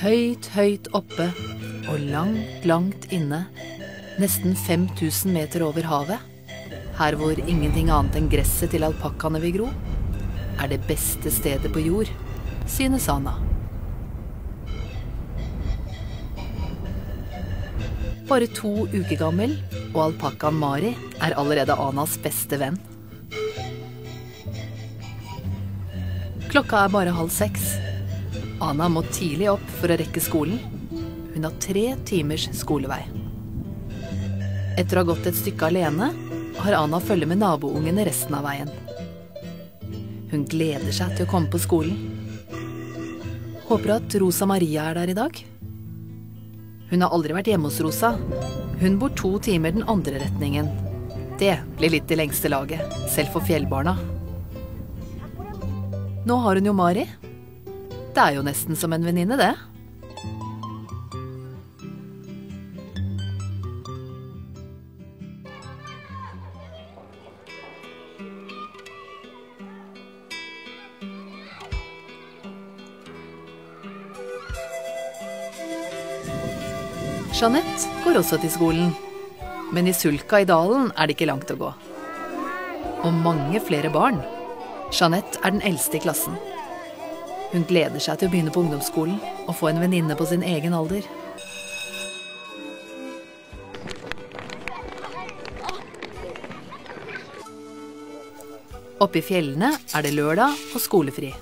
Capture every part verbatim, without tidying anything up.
Høyt, høyt oppe og langt, langt inne, nesten fem tusen meter over havet, her hvor ingenting annet enn gresset til alpakkaene vil gro, er det beste stedet på jord, synes Ana. Bare to uker gammel, og alpakkaen Mari er allerede Anas beste venn. Klokka er bare halv seks. Ana må tidlig opp for å rekke skolen. Hun har tre timers skolevei. Etter å ha gått et stykke alene, har Ana følge med naboungene resten av veien. Hun gleder seg til å komme på skolen. Håper at Rosa Maria er der i dag. Hun har aldri vært hjemme hos Rosa. Hun bor to timer den andre retningen. Det blir litt i lengste laget, selv for fjellbarna. Nå har hun jo Mari. Det er jo nesten som en venninne, det. Jeanette går også til skolen, men i Sulka i dalen er det ikke langt å gå. Og mange flere barn. Jeanette er den eldste i klassen. Hun gleder seg til å begynne på ungdomsskolen og få en venninne på sin egen alder. Oppe i fjellene er det lørdag og skolefri.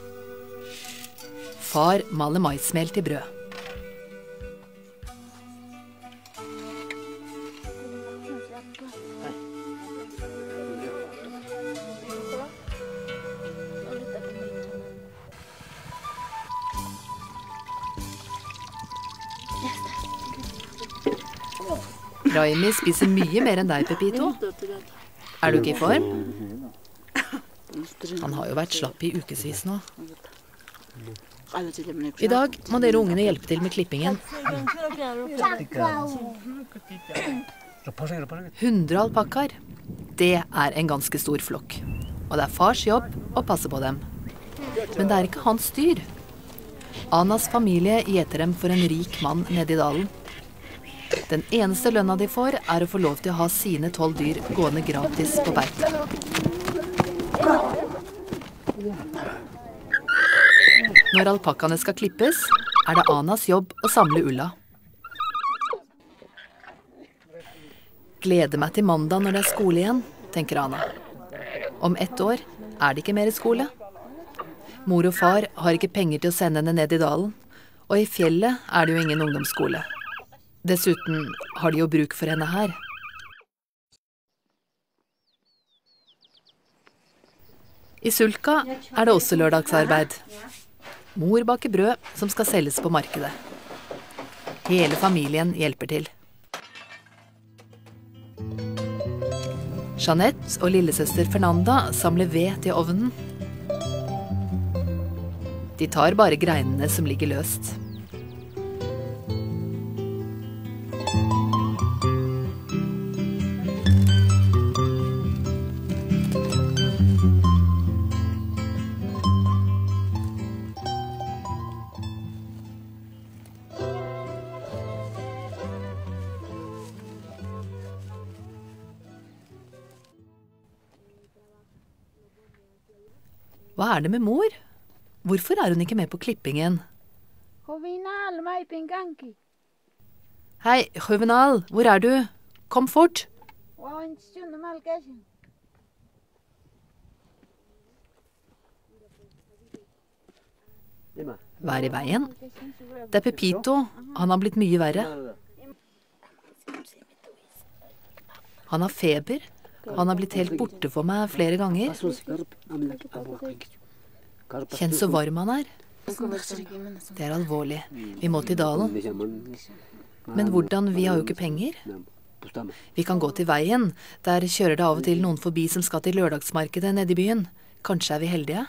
Far maler maismel til brød. Raimi spiser mye mer enn deg, Pepito. Er du ikke i form? Han har jo vært slapp i ukevis nå. I dag må dere ungene hjelpe til med klippingen. hundre alpakkaer. Det er en ganske stor flokk. Og det er fars jobb å passe på dem. Men det er ikke hans dyr. Anas familie gjeter dem for en rik mann nede i dalen. Den eneste lønna de får er å få lov til å ha sine tolv dyr gående gratis på beite. Når alpakkaene skal klippes, er det Anas jobb å samle ulla. Gleder meg til mandag når det er skole igjen, tenker Ana. Om ett år er det ikke mer skole. Mor og far har ikke penger til å sende henne ned i dalen, og i fjellet er det jo ingen ungdomsskole. Dessuten har de jo bruk for henne her. I Sulka er det også lørdagsarbeid. Mor baker brød som skal selges på markedet. Hele familien hjelper til. Jeanette og lillesøster Fernanda samler ved til ovnen. De tar bare greinene som ligger løst. Hva er det med mor? Hvorfor er hun ikke med på klippingen? Hei, Juvenal, hvor er du? Kom fort! Hva er i veien? Det er Pepito. Han har blitt mye verre. Han har feber. Han har blitt helt borte for meg flere ganger. Kjenn så varm han er. Det er alvorlig. Vi må til dalen. Men hvordan? Vi har jo ikke penger. Vi kan gå til veien. Der kjører det av og til noen forbi som skal til lørdagsmarkedet nede i byen. Kanskje er vi heldige?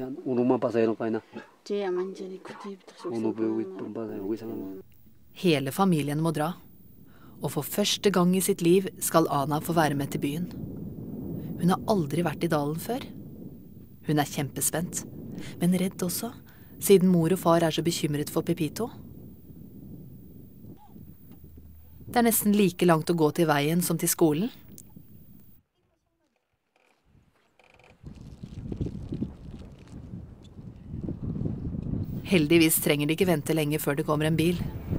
Hele familien må dra. Og for første gang i sitt liv skal Ana få være med til byen. Hun har aldri vært i dalen før. Hun er kjempespent, men redd også, siden mor og far er så bekymret for Pepito. Det er nesten like langt å gå til veien som til skolen. Heldigvis trenger de ikke vente lenge før det kommer en bil.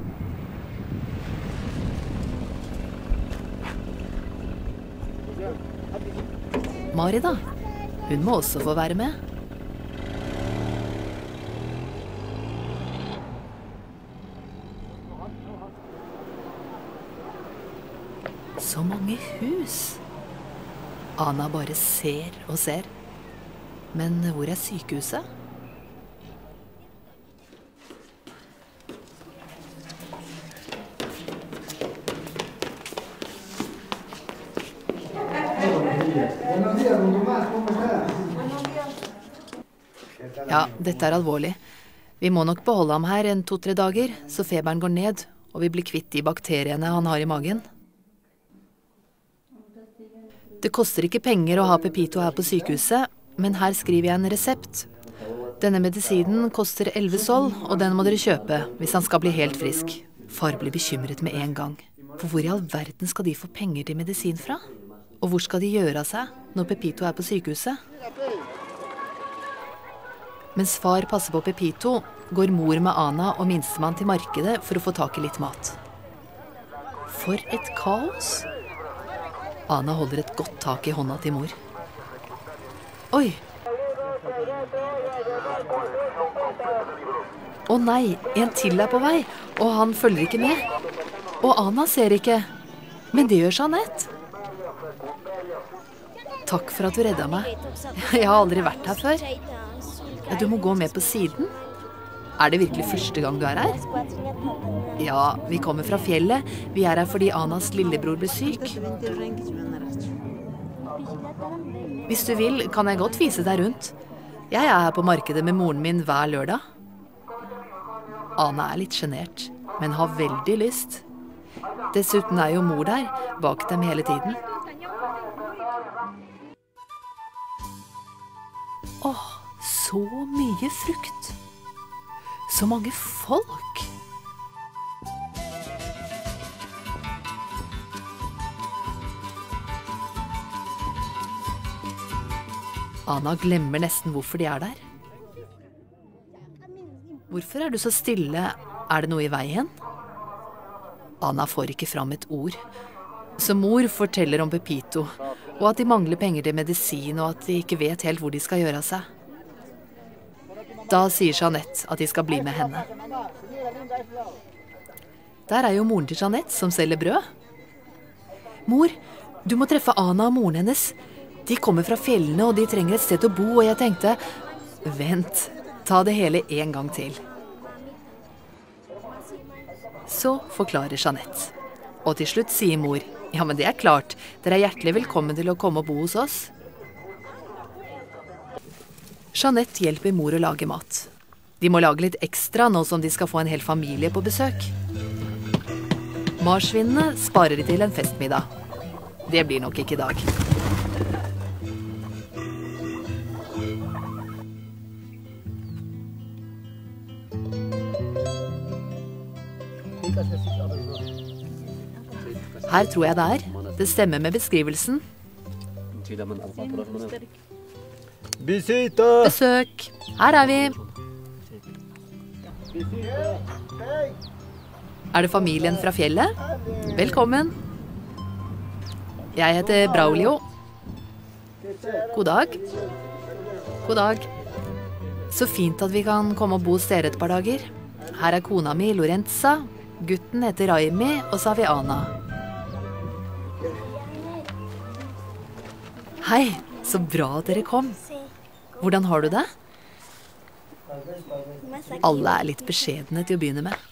Mari da? Hun må også få være med. Så mange hus. Ana bare ser og ser. Men hvor er sykehuset? Ja, dette er alvorlig. Vi må nok beholde ham her en to-tre dager, så feberen går ned, og vi blir kvitt de bakteriene han har i magen. Det koster ikke penger å ha Pepito her på sykehuset, men her skriver jeg en resept. Denne medisinen koster elleve sol, og den må dere kjøpe hvis han skal bli helt frisk. Far blir bekymret med en gang. For hvor i all verden skal de få penger til medisin fra? Og hvor skal de gjøre av seg når Pepito er på sykehuset? Mens far passer på Pepito, går mor med Ana og minstemann til markedet for å få tak i litt mat. For et kaos! Ana holder et godt tak i hånda til mor. Oi! Å nei, en til er på vei, og han følger ikke med. Og Ana ser ikke, men det gjør Jeanette. Takk for at du redda meg. Jeg har aldri vært her før. Ja, du må gå med på siden. Er det virkelig første gang du er her? Ja, vi kommer fra fjellet. Vi er her fordi Anas lillebror ble syk. Hvis du vil, kan jeg godt vise deg rundt. Jeg er her på markedet med moren min hver lørdag. Ana er litt genert, men har veldig lyst. Dessuten er jo mor der, bak dem hele tiden. Åh, så mye frukt. Så mange folk. Ana glemmer nesten hvorfor de er der. Hvorfor er du så stille? Er det noe i veien? Ana får ikke fram et ord. Så mor forteller om Pepito, og at de mangler penger til medisin, og at de ikke vet helt hvor de skal gjøre av seg. Da sier Jeanette at de skal bli med henne. Der er jo moren til Jeanette som selger brød. Mor, du må treffe Ana og moren hennes. De kommer fra fjellene, og de trenger et sted å bo, og jeg tenkte, vent, ta det hele en gang til. Så forklarer Jeanette. Og til slutt sier mor, ja, men det er klart, dere er hjertelig velkommen til å komme og bo hos oss. Jeanette hjelper mor å lage mat. De må lage litt ekstra nå som de skal få en hel familie på besøk. Marsvinene sparer de til en festmiddag. Det blir nok ikke i dag. Her tror jeg det er. Det stemmer med beskrivelsen. Besøk. Her er vi. Er det familien fra fjellet? Velkommen. Jeg heter Braulio. God dag. God dag. Så fint at vi kan komme og bo hos dere et par dager. Her er kona mi, Lorenza. Gutten heter Raimi, og så har vi Ana. Hei, så bra at dere kom. Hvordan har du det? Alle er litt beskjedne til å begynne med.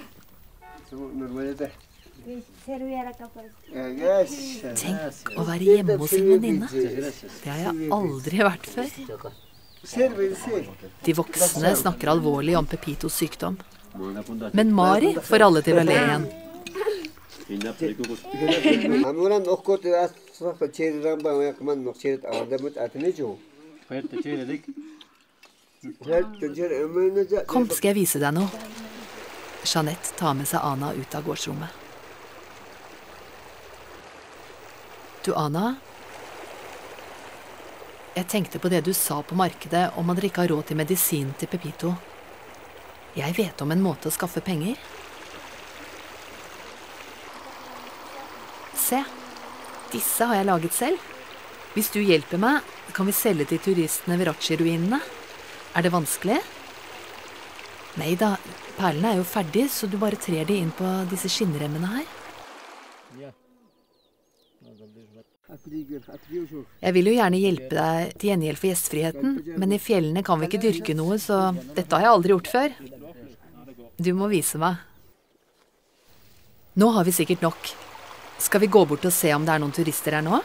Tenk å være hjemme hos en venninne. Det har jeg aldri vært før. De voksne snakker alvorlig om Pepitos sykdom. Men Mari får alle til å le igjen. Kom, skal jeg vise deg noe. Jeanette tar med seg Ana ut av gårdsrommet. Du, Ana, jeg tenkte på det du sa på markedet om at dere ikke har råd til medisin til Pepito. Jeg vet om en måte å skaffe penger. Se, disse har jeg laget selv. Hvis du hjelper meg, kan vi selge til turistene ved Ratchi-ruinene. Er det vanskelig? Neida, perlene er jo ferdig, så du bare trer de inn på disse skinnremmene her. Jeg vil jo gjerne hjelpe deg til gjengjeld for gjestfriheten, men i fjellene kan vi ikke dyrke noe, så dette har jeg aldri gjort før. Du må vise meg. Nå har vi sikkert nok. Skal vi gå bort og se om det er noen turister her nå?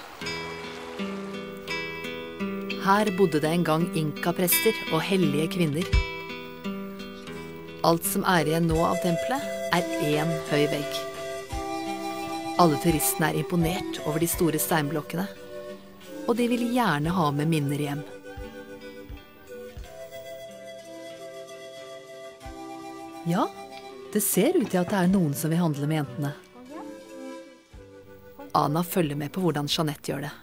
Her bodde det en gang inka-prester og hellige kvinner. Alt som er igjen nå av tempelet, er én høy vegg. Alle turistene er imponert over de store steinblokkene, og de vil gjerne ha med minner hjem. Ja, det ser ut til at det er noen som vil handle med jentene. Ana følger med på hvordan Jeanette gjør det.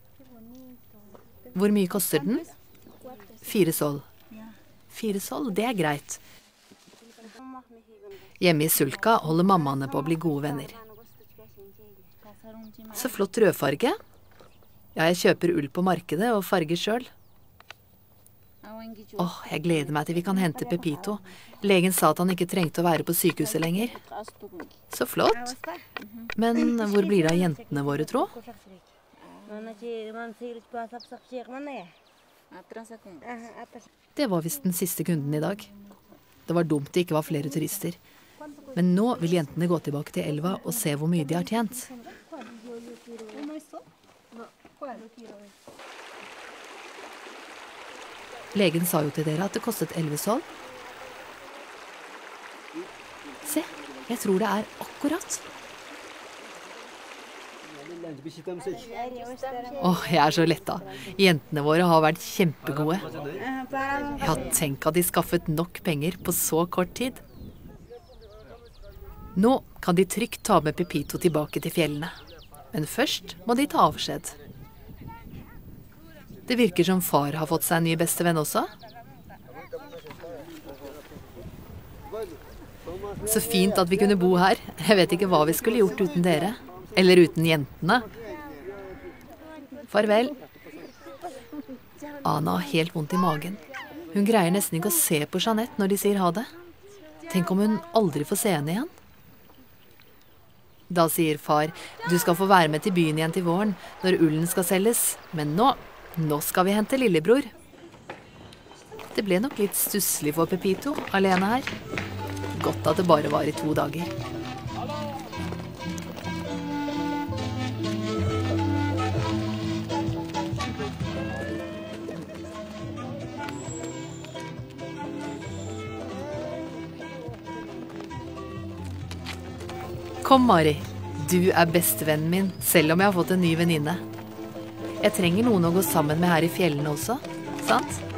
Hvor mye koster den? Fire sol. Fire sol, det er greit. Hjemme i Sulka holder mammaene på å bli gode venner. Så flott rødfarge. Ja, jeg kjøper ull på markedet og farger selv. Åh, jeg gleder meg til vi kan hente Pepito. Legen sa at han ikke trengte å være på sykehuset lenger. Så flott. Men hvor blir det av jentene våre, tro? Det var visst den siste kunden i dag. Det var dumt det ikke var flere turister. Men nå vil jentene gå tilbake til elva og se hvor mye de har tjent. Legen sa jo til dere at det kostet elleve sol. Se, jeg tror det er akkurat. Åh, jeg er så letta. Jentene våre har vært kjempegode. Ja, tenk at de skaffet nok penger på så kort tid. Nå kan de trygt ta med Pepito tilbake til fjellene. Men først må de ta avskjed. Det virker som far har fått seg en ny bestevenn også. Så fint at vi kunne bo her. Jeg vet ikke hva vi skulle gjort uten dere. Eller uten jentene. Farvel. Ana har helt vondt i magen. Hun greier nesten ikke å se på Jeanette når de sier ha det. Tenk om hun aldri får se henne igjen. Da sier far, du skal få være med til byen igjen til våren, når ullen skal selges. Men nå, nå skal vi hente lillebror. Det ble nok litt stusslig for Pepito, alene her. Godt at det bare var i to dager. Kom, Mari. Du er bestevennen min, selv om jeg har fått en ny venninne. Jeg trenger noen å gå sammen med her i fjellene også, sant?